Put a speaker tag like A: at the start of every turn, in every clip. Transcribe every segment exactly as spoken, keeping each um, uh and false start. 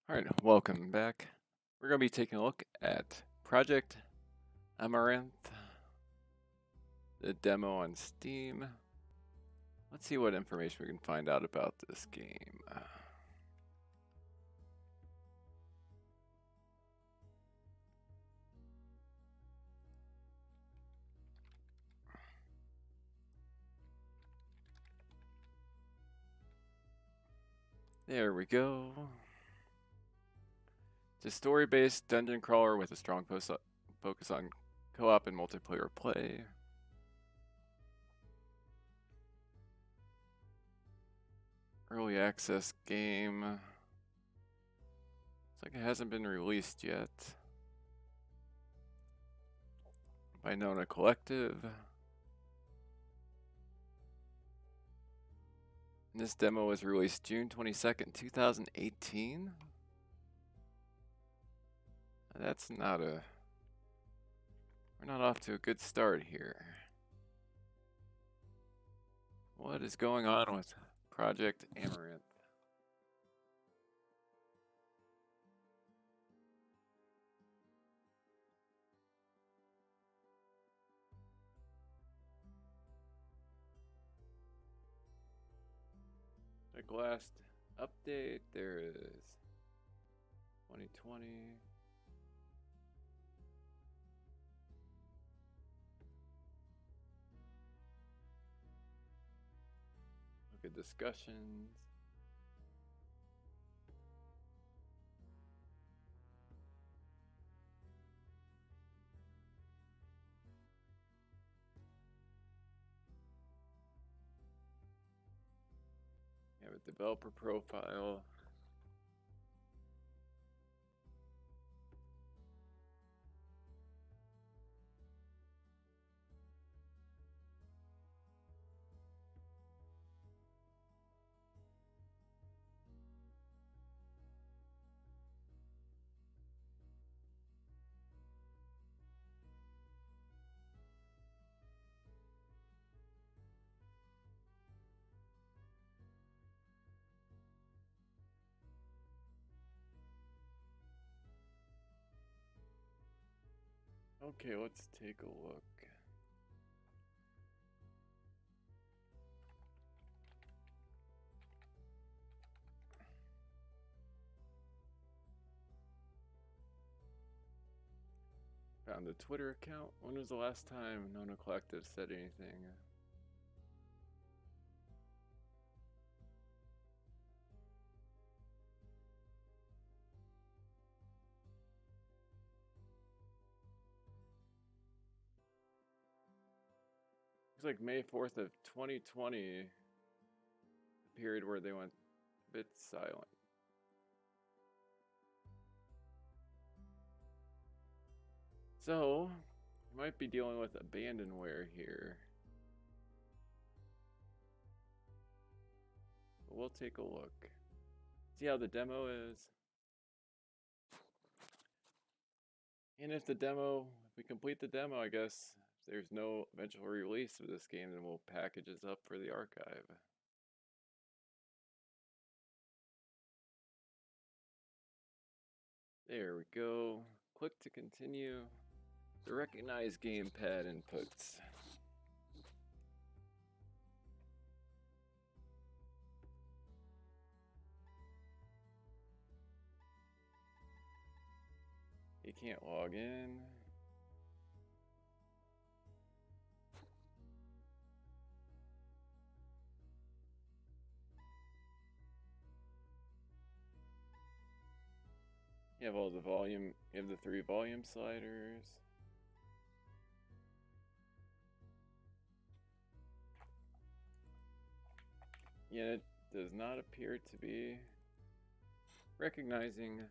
A: Alright, welcome back. We're going to be taking a look at Project Amaranth, the demo on Steam. Let's see what information we can find out about this game. There we go. It's a story-based dungeon crawler with a strong focus on co-op and multiplayer play. Early access game. Looks like it hasn't been released yet. By Nona Collective. And this demo was released June twenty-second, two thousand eighteen. That's not a... We're not off to a good start here. What is going on with Project Amaranth? Like last update, there is twenty twenty. Look at discussions. You have a developer profile. Okay, let's take a look. Found a Twitter account. When was the last time Nona Collective said anything? Looks like May fourth of twenty twenty, the period where they went a bit silent. So, we might be dealing with abandonware here. But we'll take a look. See how the demo is. And if the demo, if we complete the demo, I guess, if there's no eventual release of this game, then we'll package this up for the archive. There we go. Click to continue. The recognized gamepad inputs. You can't log in. You have all the volume, you have the three volume sliders. Yet it does not appear to be recognizing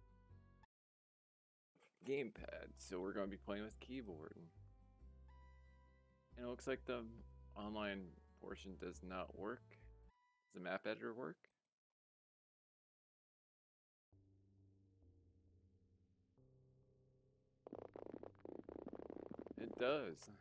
A: gamepad, so we're going to be playing with keyboard. And it looks like the online portion does not work. Does the map editor work? It does.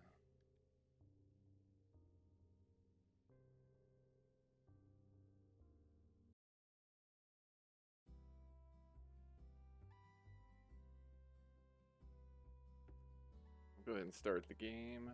A: Go ahead and start the game.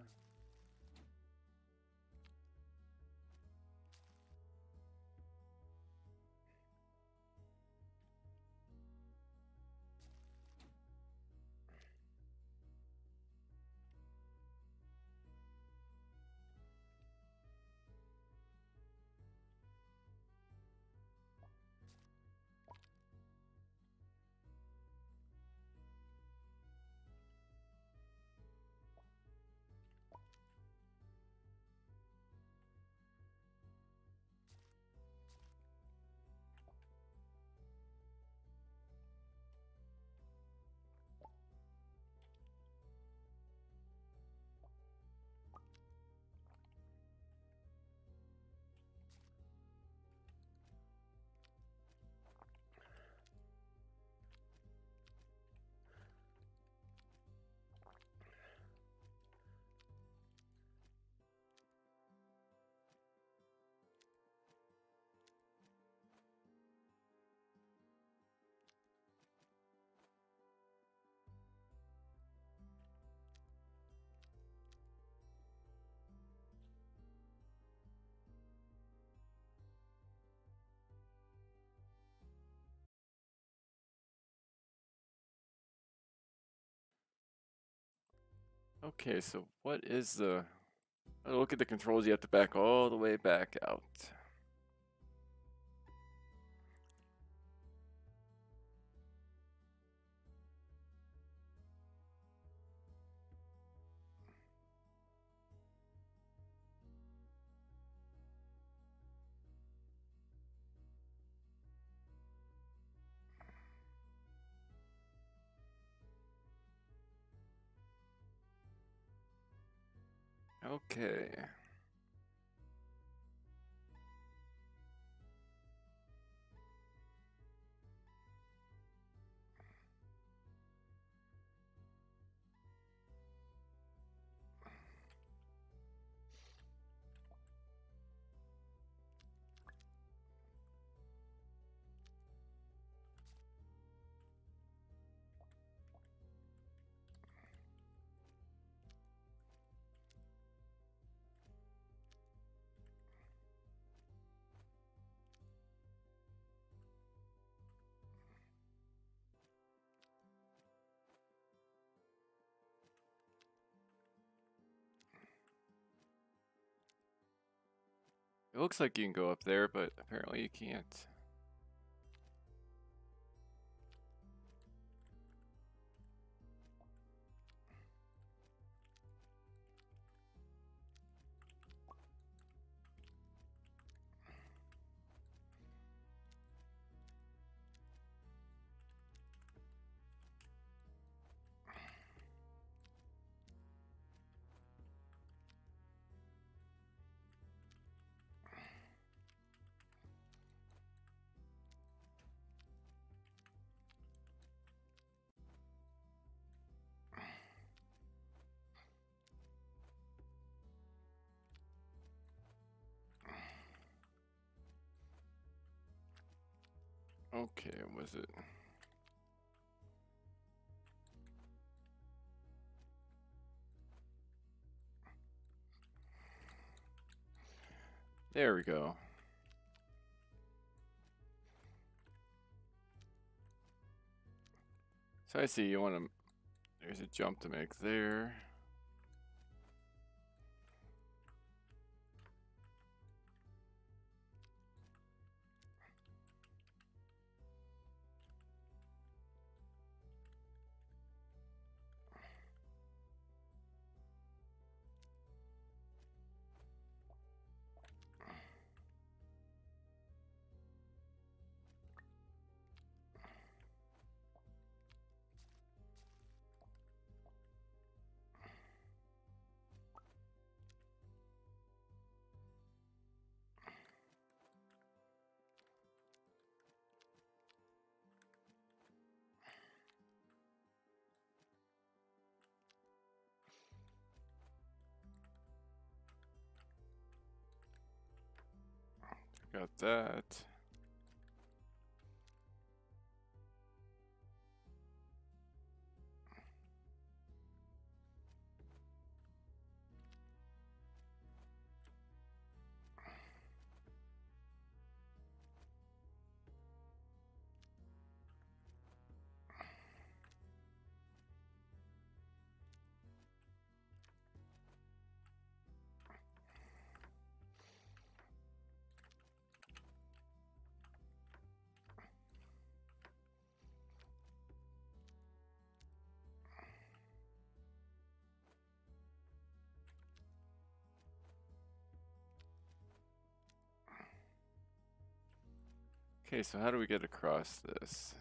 A: Okay, so what is the... Oh, look at the controls, you have to back all the way back out. Okay. It looks like you can go up there, but apparently you can't. Okay, was it? There we go. So I see you want to... There's a jump to make there. Got that. Okay, so how do we get across this?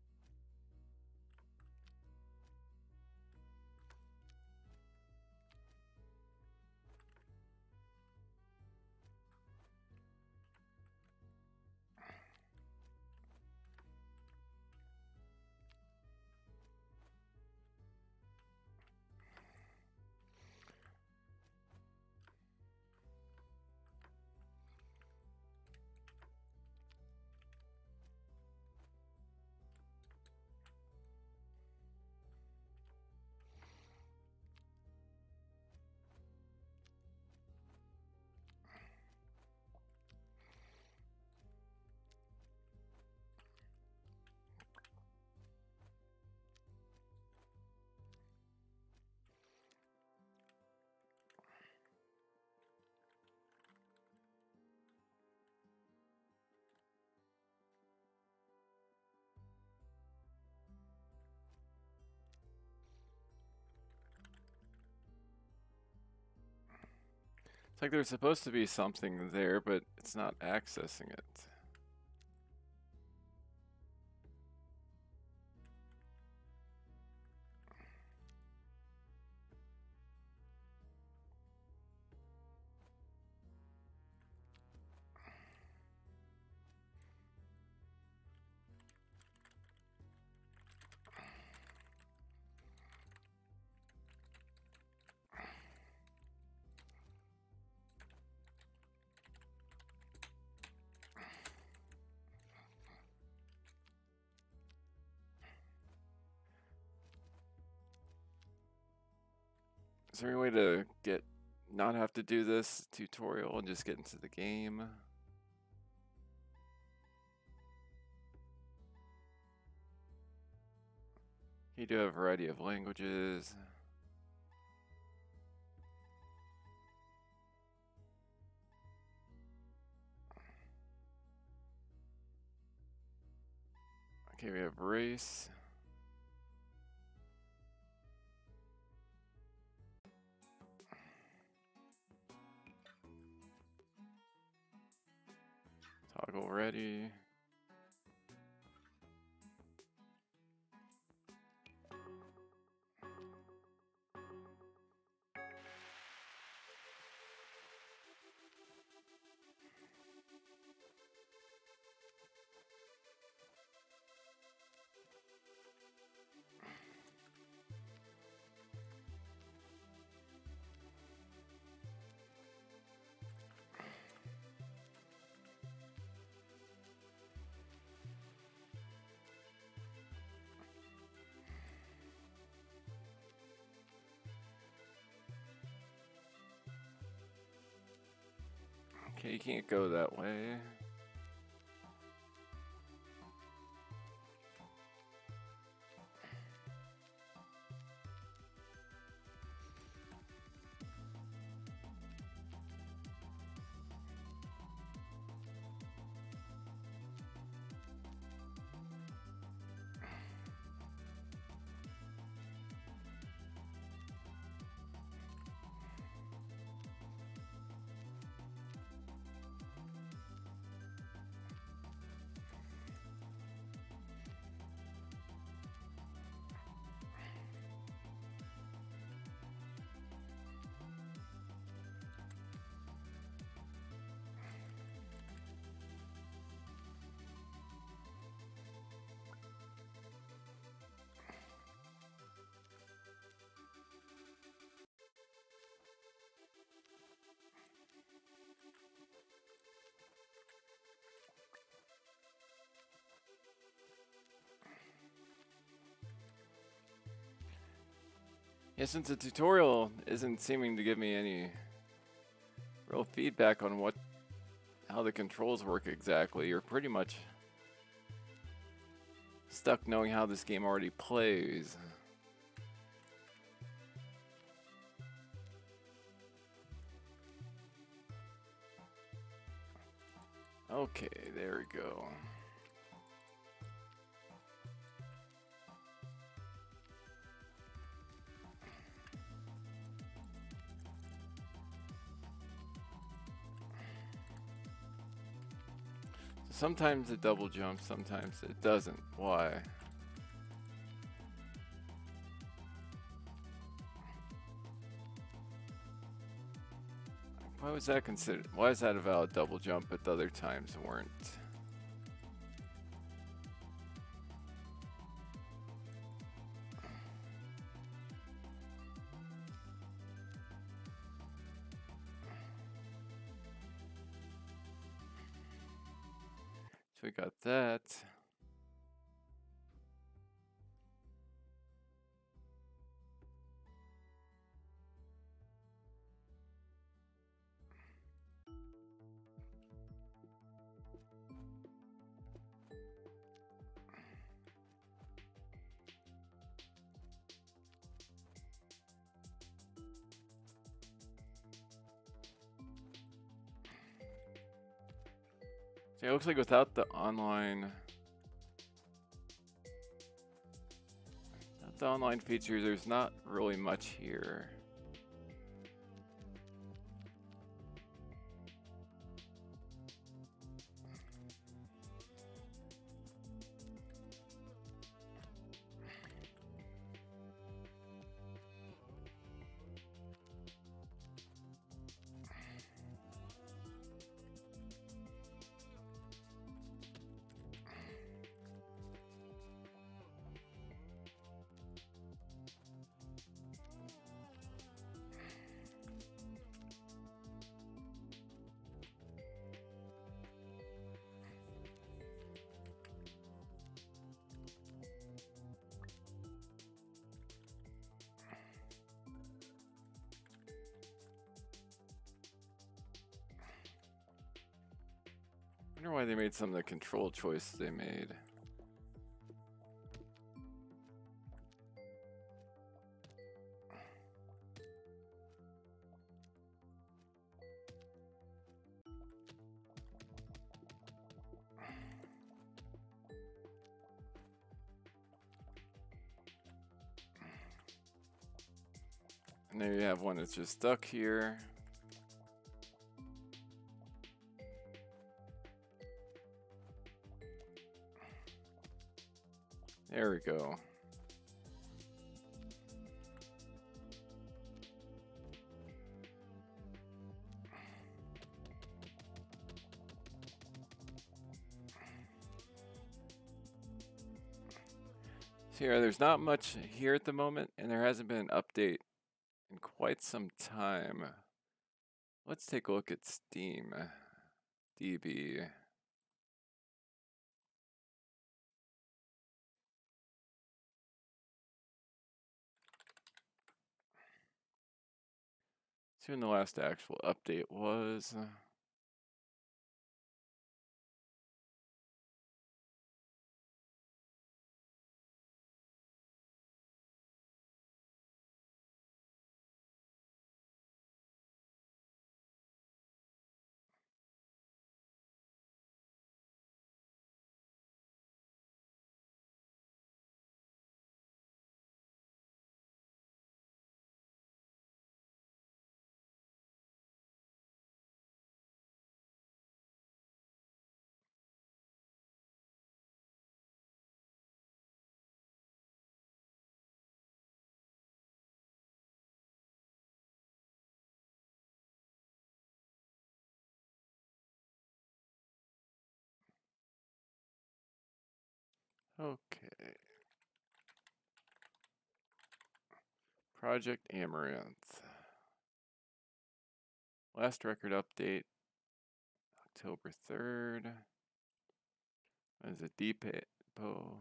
A: It's like there's supposed to be something there, but it's not accessing it. Is there any way to get not have to do this tutorial and just get into the game? You do have a variety of languages. Okay, we have race. Toggle ready. Okay, you can't go that way. Yeah, since the tutorial isn't seeming to give me any real feedback on what how the controls work exactly, you're pretty much stuck knowing how this game already plays. Okay, there we go. Sometimes it double jumps, sometimes it doesn't. Why? Why was that considered? Why is that a valid double jump, but the other times weren't? So we got that. So it looks like without the online, without the online feature, there's not really much here. I wonder why they made some of the control choices they made. And there you have one that's just stuck here. There we go. So yeah, there's not much here at the moment, and there hasn't been an update in quite some time. Let's take a look at Steam D B. See when the last actual update was. Okay. Project Amaranth. Last record update, October third. That is a depot.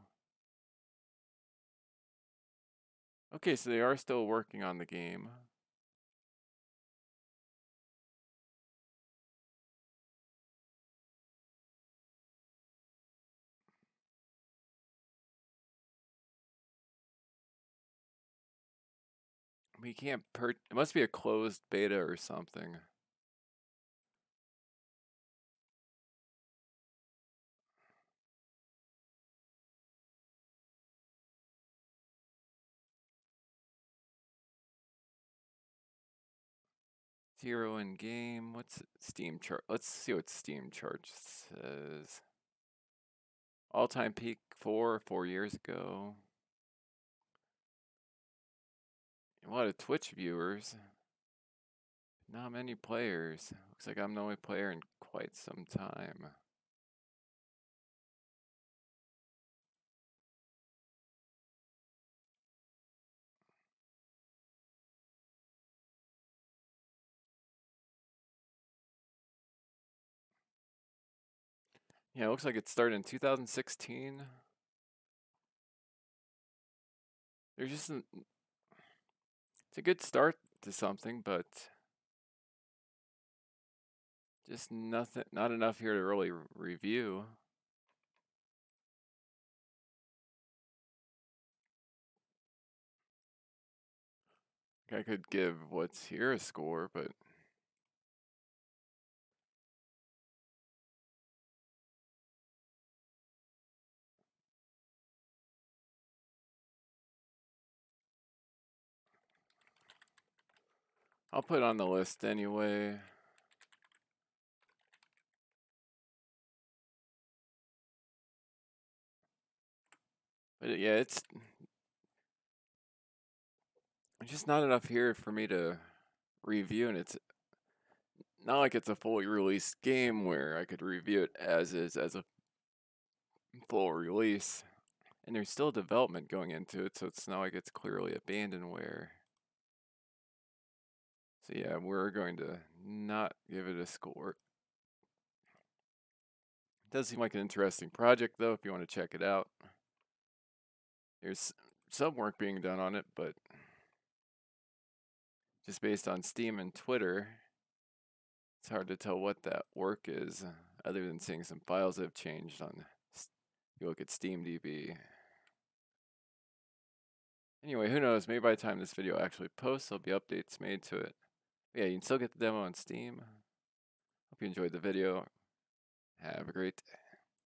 A: Okay, so they are still working on the game. We can't per- it must be a closed beta or something. Zero in game. What's Steam chart? Let's see what Steam chart says. All-time peak four, four years ago. A lot of Twitch viewers. Not many players. Looks like I'm the only player in quite some time. Yeah, it looks like it started in two thousand sixteen. There's just an, it's a good start to something, but just nothing, not enough here to really review. I could give what's here a score, but I'll put it on the list anyway. But yeah, it's just not enough here for me to review, and it's not like it's a fully released game where I could review it as is as a full release. And there's still development going into it, so it's not like it's clearly abandonware. So yeah, we're going to not give it a score. It does seem like an interesting project, though, if you want to check it out. There's some work being done on it, but just based on Steam and Twitter, it's hard to tell what that work is, other than seeing some files that have changed on, if you look at SteamDB. Anyway, who knows, maybe by the time this video actually posts, there'll be updates made to it. But yeah, you can still get the demo on Steam. Hope you enjoyed the video. Have a great day.